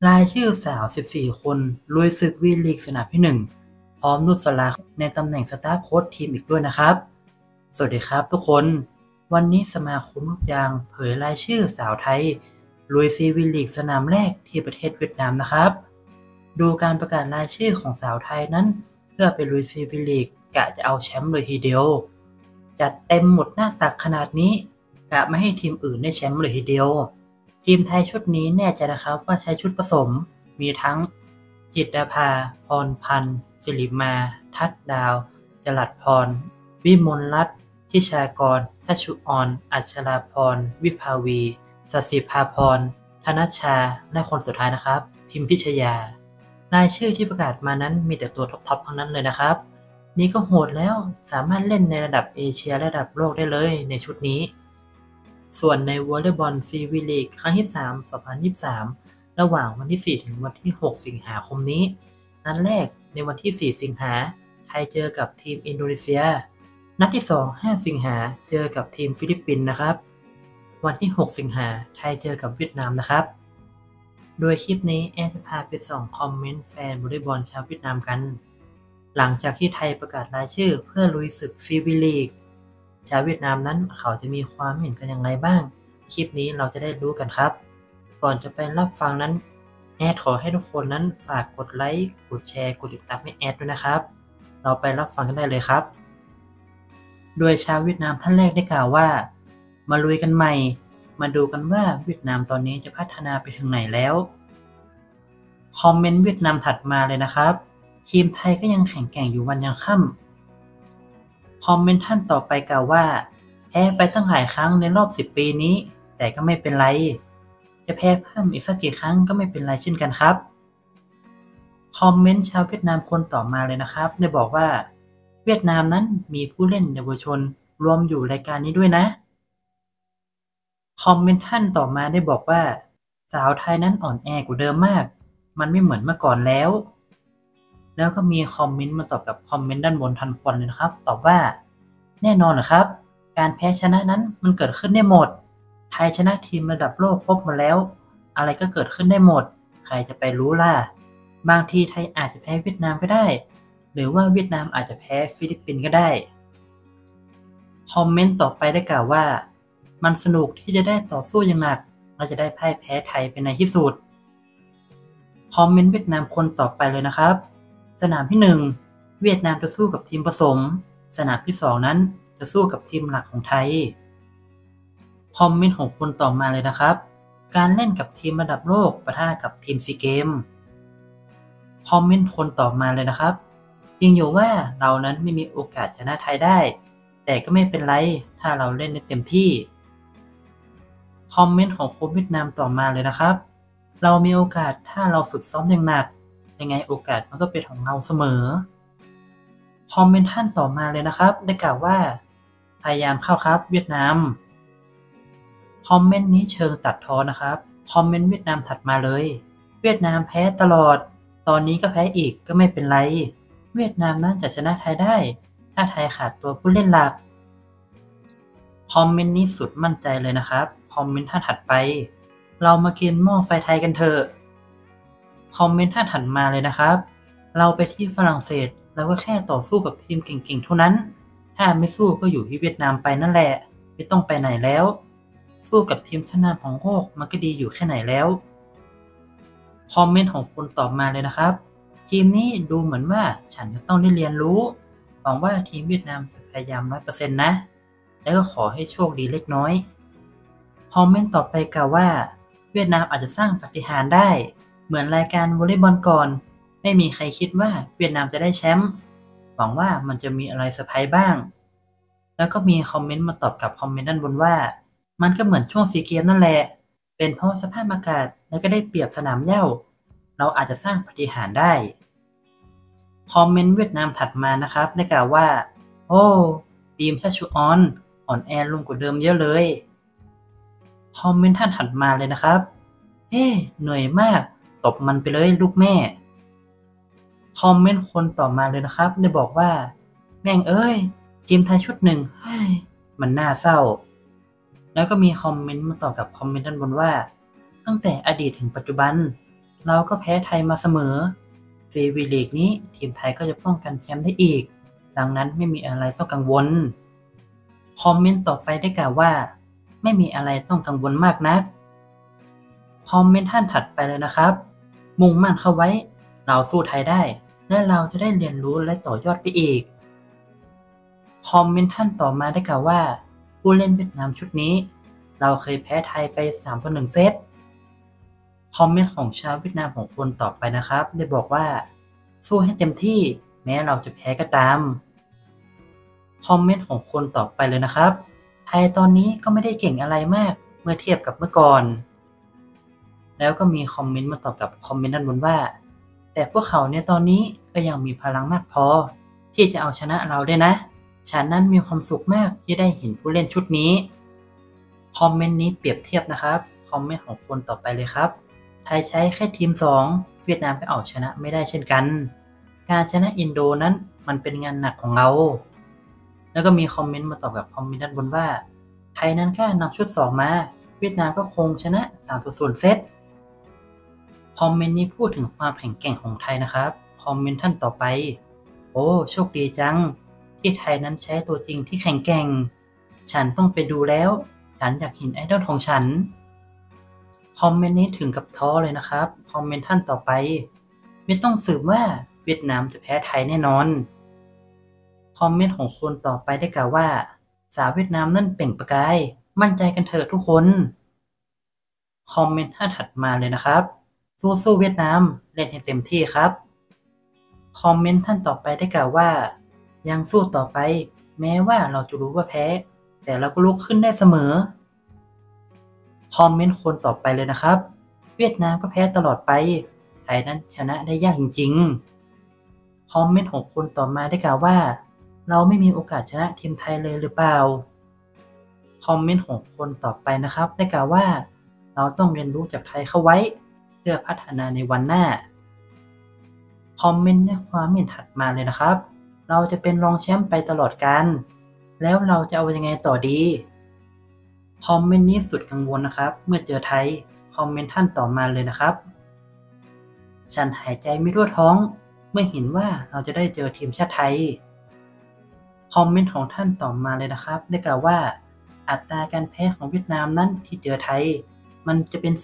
รายชื่อสาว 14 คนลุยศึกวีลีกสนามที่ 1 พร้อมนุสราในตำแหน่งสตาฟโค้ชทีมอีกด้วยนะครับ สวัสดีครับทุกคน วันนี้สมาคมลูกยางเผยรายชื่อสาวไทยลุยซีวีลีกสนามแรกที่ประเทศเวียดนามนะครับ ดูการประกาศรายชื่อของสาวไทยนั้นเพื่อไปลุยซีวีลีกกะจะเอาแชมป์เลยทีเดียว จัดเต็มหมดหน้าตักขนาดนี้กะไม่ให้ทีมอื่นได้แชมป์เลยทีเดียว ทีมไทยชุดนี้แน่ใจนะครับว่าใช้ชุดผสมมีทั้งจิตรภา พรพันธ์ ศิริมา ทัดดาว จรัสพร วิมลรัตน์ ทิชากร ทัชชุอร อัชราพร วิภาวี สศิภาพร ธนชชา และคนสุดท้ายนะครับ พิมพิชยารายชื่อที่ประกาศมานั้นมีแต่ตัวท็อปๆทั้งนั้นเลยนะครับ นี่ก็โหดแล้วสามารถเล่นในระดับเอเชียและระดับโลกได้เลยในชุดนี้ ส่วนในวอลเลย์บอลซีวีลีกครั้งที่ 3 2023 ระหว่างวันที่ 4 ถึงวันที่ 6 สิงหาคมนี้ นัดแรกในวันที่ 4 สิงหาไทยเจอกับทีมอินโดนีเซีย นัดที่ 2 5 สิงหาเจอกับทีมฟิลิปปินส์นะครับ วันที่ 6 สิงหาไทยเจอกับเวียดนามนะครับ โดยคลิปนี้แอดจะพาไปส่องคอมเมนต์แฟนวอลเลย์บอลชาวเวียดนามกัน หลังจากที่ไทยประกาศรายชื่อเพื่อลุยศึกซีวีลีกชาวเวียดนามนั้นเขาจะมีความเห็นกันอย่างไรบ้าง คลิปนี้เราจะได้รู้กันครับ ก่อนจะไปรับฟังนั้นแอดขอให้ทุกคนนั้นฝากกดไลค์กดแชร์กดติดตามให้แอดด้วยนะครับ เราไปรับฟังกันได้เลยครับ โดยชาวเวียดนามท่านแรกได้กล่าวว่ามาลุยกันใหม่มาดูกันว่าเวียดนามตอนนี้จะพัฒนาไปถึงไหนแล้วคอมเมนต์เวียดนามถัดมาเลยนะครับทีมไทยก็ยังแข็งแกร่งอยู่วันยังค่ำคอมเมนต์ท่านต่อไปกล่าวว่าแพ้ไปตั้งหลายครั้งในรอบ10 ปีนี้แต่ก็ไม่เป็นไรจะแพ้เพิ่มอีกสักกี่ครั้งก็ไม่เป็นไรเช่นกันครับคอมเมนต์ชาวเวียดนามคนต่อมาเลยนะครับได้บอกว่าเวียดนามนั้นมีผู้เล่นเยาวชนรวมอยู่รายการนี้ด้วยนะคอมเมนต์ท่านต่อมาได้บอกว่าสาวไทยนั้นอ่อนแอกว่าเดิมมากมันไม่เหมือนเมื่อก่อนแล้วก็มีคอมเมนต์มาตอบกับคอมเมนต์ด้านบนทันควันเลยนะครับตอบว่าแน่นอนเหรอครับการแพ้ชนะนั้นมันเกิดขึ้นได้หมดไทยชนะทีมระดับโลกครบมาแล้วอะไรก็เกิดขึ้นได้หมดใครจะไปรู้ล่ะบางทีไทยอาจจะแพ้เวียดนามก็ได้หรือว่าเวียดนามอาจจะแพ้ฟิลิปปินส์ก็ได้คอมเมนต์ต่อไปได้กล่าวว่ามันสนุกที่จะได้ต่อสู้อย่างหนักเราจะได้พ่ายแพ้ไทยเป็นในที่สุดคอมเมนต์เวียดนามคนต่อไปเลยนะครับสนามที่ 1เวียดนามจะสู้กับทีมผสมสนามที่ 2นั้นจะสู้กับทีมหลักของไทยคอมเมนต์ของคนต่อมาเลยนะครับการเล่นกับทีมระดับโลกปะทะกับทีมซีเกมคอมเมนต์คนต่อมาเลยนะครับจริงอยู่ว่าเรานั้นไม่มีโอกาสชนะไทยได้แต่ก็ไม่เป็นไรถ้าเราเล่นได้เต็มที่คอมเมนต์ของคนเวียดนามต่อมาเลยนะครับเรามีโอกาสถ้าเราฝึกซ้อมอย่างหนักยังไงโอกาสมันก็เป็นของเราเสมอคอมเมนต์ท่านต่อมาเลยนะครับได้กล่าวว่าพยายามเข้าครับเวียดนามคอมเมนต์นี้เชิงตัดพ้อนะครับคอมเมนต์เวียดนามถัดมาเลยเวียดนามแพ้ตลอดตอนนี้ก็แพ้อีกก็ไม่เป็นไรเวียดนามนั้นจะชนะไทยได้ถ้าไทยขาดตัวผู้เล่นหลักคอมเมนต์นี้สุดมั่นใจเลยนะครับคอมเมนต์ท่านถัดไปเรามากินหม้อไฟไทยกันเถอะคอมเมนต์ท่านถัดมาเลยนะครับเราไปที่ฝรั่งเศสเราก็แค่ต่อสู้กับทีมเก่งๆเท่านั้นถ้าไม่สู้ก็อยู่ที่เวียดนามไปนั่นแหละไม่ต้องไปไหนแล้วสู้กับทีมชั้นนำของโลกมันก็ดีอยู่แค่ไหนแล้วคอมเมนต์ของคนตอบมาเลยนะครับทีมนี้ดูเหมือนว่าฉันจะต้องได้เรียนรู้หวังว่าทีมเวียดนามจะพยายาม 100% นะแล้วก็ขอให้โชคดีเล็กน้อยคอมเมนต์ต่อไปกล่าวว่าเวียดนามอาจจะสร้างปาฏิหาริย์ได้เหมือนรายการวอลเลย์บอลก่อนไม่มีใครคิดว่าเวียดนามจะได้แชมป์หวังว่ามันจะมีอะไรเซอร์ไพรส์บ้างแล้วก็มีคอมเมนต์มาตอบกับคอมเมนต์ด้านบนว่ามันก็เหมือนช่วงซีเกมนั่นแหละเป็นเพราะสภาพอากาศแล้วก็ได้เปรียบสนามเหย้าเราอาจจะสร้างปาฏิหาริย์ได้คอมเมนต์เวียดนามถัดมานะครับได้กล่าวว่าโอ้ทีมชัชชุออนอ่อนแอลงกว่าเดิมเยอะเลยคอมเมนต์ท่านถัดมาเลยนะครับเหนื่อยมากตบมันไปเลยลูกแม่คอมเมนต์คนต่อมาเลยนะครับได้บอกว่าแม่งเอ้ยทีมไทยชุดหนึ่งมันน่าเศร้าแล้วก็มีคอมเมนต์มาต่อกับคอมเมนต์ด้านบนว่าตั้งแต่อดีตถึงปัจจุบันเราก็แพ้ไทยมาเสมอวีลีกนี้ทีมไทยก็จะป้องกันแชมป์ได้อีกดังนั้นไม่มีอะไรต้องกังวลคอมเมนต์ต่อไปได้กล่าวว่าไม่มีอะไรต้องกังวลมากนักคอมเมนต์ท่านถัดไปเลยนะครับมุ่งมั่นเข้าไว้เราสู้ไทยได้และเราจะได้เรียนรู้และต่อยอดไปอีกคอมเมนต์ท่านต่อมาได้กล่าวว่าผู้เล่นเวียดนามชุดนี้เราเคยแพ้ไทยไป3-1 เซตคอมเมนต์ของชาวเวียดนามของคนต่อไปนะครับได้บอกว่าสู้ให้เต็มที่แม้เราจะแพ้ก็ตามคอมเมนต์ของคนต่อไปเลยนะครับไทยตอนนี้ก็ไม่ได้เก่งอะไรมากเมื่อเทียบกับเมื่อก่อนแล้วก็มีคอมเมนต์มาตอบกับคอมเมนต์ด้านบนว่าแต่พวกเขาในตอนนี้ก็ยังมีพลังมากพอที่จะเอาชนะเราได้นะฉันนั้นมีความสุขมากที่ได้เห็นผู้เล่นชุดนี้คอมเมนต์นี้เปรียบเทียบนะครับคอมเมนต์ของคนต่อไปเลยครับไทยใช้แค่ทีม2เวียดนามก็เอาชนะไม่ได้เช่นกันการชนะอินโดนั้นมันเป็นงานหนักของเราแล้วก็มีคอมเมนต์มาตอบกับคอมเมนต์ด้านบนว่าไทยนั้นแค่นำชุด2มาเวียดนามก็คงชนะ3-0 เซตคอมเมนต์นี้พูดถึงความแข็งแกร่งของไทยนะครับคอมเมนต์ท่านต่อไปโอ้โชคดีจังที่ไทยนั้นใช้ตัวจริงที่แข็งแกร่งฉันต้องไปดูแล้วฉันอยากเห็นไอดอลของฉันคอมเมนต์นี้ถึงกับท้อเลยนะครับคอมเมนต์ท่านต่อไปไม่ต้องสืบว่าเวียดนามจะแพ้ไทยแน่นอนคอมเมนต์ของคนต่อไปได้กล่าวว่าสาวเวียดนามนั่นเปล่งประกายมั่นใจกันเถอะทุกคนคอมเมนต์ท่านถัดมาเลยนะครับสู้ๆเวียดนามเล่นให้เต็มที่ครับคอมเมนต์ท่านต่อไปได้กล่าวว่ายังสู้ต่อไปแม้ว่าเราจะรู้ว่าแพ้แต่เราก็ลุกขึ้นได้เสมอคอมเมนต์คนต่อไปเลยนะครับเวียดนามก็แพ้ตลอดไปไทยนั้นชนะได้ยากจริงๆคอมเมนต์ของคนต่อมาได้กล่าวว่าเราไม่มีโอกาสชนะทีมไทยเลยหรือเปล่าคอมเมนต์ของคนต่อไปนะครับได้กล่าวว่าเราต้องเรียนรู้จากไทยเข้าไว้เพื่อพัฒนาในวันหน้าคอมเมนต์ในความเห็นถัดมาเลยนะครับเราจะเป็นรองแชมป์ไปตลอดกาลแล้วเราจะเอายังไงต่อดีคอมเมนต์นี้สุดกังวลนะครับเมื่อเจอไทยคอมเมนต์ท่านต่อมาเลยนะครับฉันหายใจไม่ทั่วท้องเมื่อเห็นว่าเราจะได้เจอทีมชาติไทยคอมเมนต์ของท่านต่อมาเลยนะครับได้กล่าวว่าอัตราการแพ้ของเวียดนามนั้นที่เจอไทยมันจะเป็น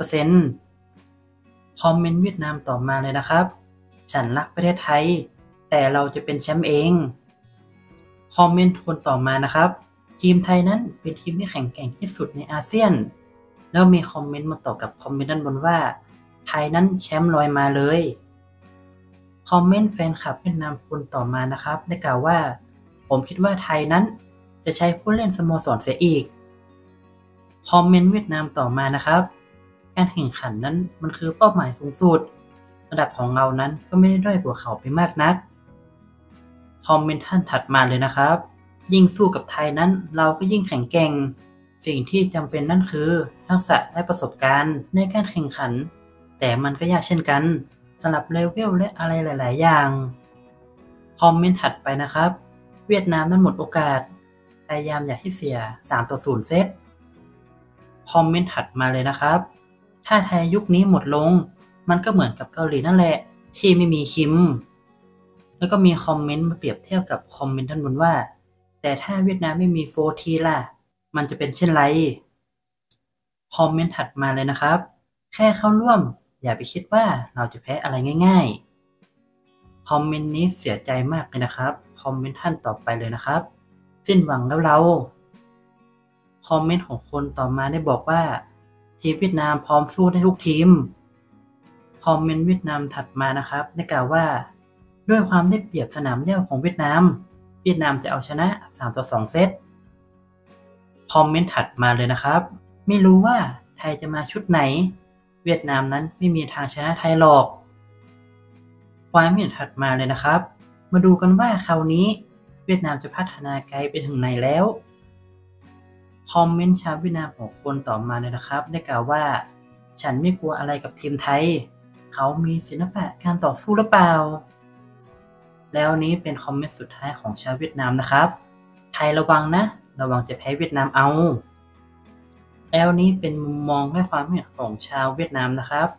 200% คอมเมนต์เวียดนามต่อมาเลยนะครับฉันรักประเทศไทยแต่เราจะเป็นแชมป์เองคอมเมนต์คนต่อมานะครับทีมไทยนั้นเป็นทีมที่แข็งแกร่งที่สุดในอาเซียนแล้วมีคอมเมนต์มาต่อกับคอมเมนต์ด้านบนว่าไทยนั้นแชมป์ลอยมาเลยคอมเมนต์แฟนคลับเวียดนามคนต่อมานะครับได้กล่าวว่าผมคิดว่าไทยนั้นจะใช้ผู้เล่นสโมสรเสียอีกคอมเมนต์เวียดนามต่อมานะครับการแข่งขันนั้นมันคือเป้าหมายสูงสุดระดับของเรานั้นก็ไม่ได้ด้อยกว่าเขาไปมากนักคอมเมนต์ท่านถัดมาเลยนะครับยิ่งสู้กับไทยนั้นเราก็ยิ่งแข็งแกร่งสิ่งที่จำเป็นนั่นคือทักษะและประสบการณ์ในการแข่งขันแต่มันก็ยากเช่นกันสำหรับเลเวลและอะไรหลายๆอย่างคอมเมนต์ถัดไปนะครับเวียดนามนั้นหมดโอกาสพยายามอย่าให้เสีย3-0 เซตคอมเมนต์ถัดมาเลยนะครับถ้าไทยยุคนี้หมดลงมันก็เหมือนกับเกาหลีนั่นแหละที่ไม่มีคิมแล้วก็มีคอมเมนต์มาเปรียบเทียบกับคอมเมนต์ด้านบนว่าแต่ถ้าเวียดนามไม่มี4Tล่ะมันจะเป็นเช่นไรคอมเมนต์ถัดมาเลยนะครับแค่เข้าร่วมอย่าไปคิดว่าเราจะแพ้อะไรง่ายๆคอมเมนต์นี้เสียใจมากเลยนะครับคอมเมนต์ท่านต่อไปเลยนะครับสิ้นหวังแล้วเราคอมเมนต์ของคนต่อมาได้บอกว่าทีมเวียดนามพร้อมสู้ได้ทุกทีมคอมเมนต์เวียดนามถัดมานะครับได้กล่าวว่าด้วยความได้เปรียบสนามหญ้าของเวียดนามจะเอาชนะ3-2 เซตคอมเมนต์ถัดมาเลยนะครับไม่รู้ว่าไทยจะมาชุดไหนเวียดนามนั้นไม่มีทางชนะไทยหรอกความเห็นถัดมาเลยนะครับมาดูกันว่าคราวนี้เวียดนามจะพัฒนาไกลไปถึงไหนแล้วคอมเมนต์ชาวเวียดนามของคนต่อมาเลยนะครับได้กล่าวว่าฉันไม่กลัวอะไรกับทีมไทยเขามีศิลปะการต่อสู้หรือเปล่าแล้วนี้เป็นคอมเมนต์สุดท้ายของชาวเวียดนามนะครับไทยระวังนะระวังจะแพ้เวียดนามเอาแล้วนี้เป็นมุมมองและความเห็นของชาวเวียดนามนะครับ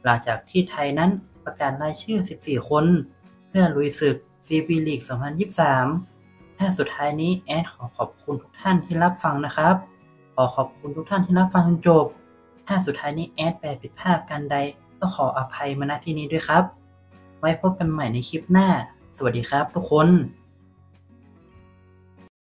หลังจากที่ไทยนั้นประกาศรายชื่อ 14 คนเพื่อลุยศึก CB League 2023 สุดท้ายนี้แอดขอขอบคุณทุกท่านที่รับฟังนะครับ ขอขอบคุณทุกท่านที่รับฟังจนจบ สุดท้ายนี้แอดแปลผิดพลาดกันใดก็ขออภัยมาณที่นี้ด้วยครับ ไว้พบกันใหม่ในคลิปหน้า สวัสดีครับทุกคน